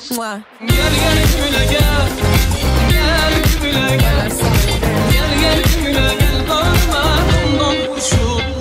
Mua. Gel gel gümüle gel. Gel gümüle gel. Gel gel gümüle gel. Bağırma ondan kuşum.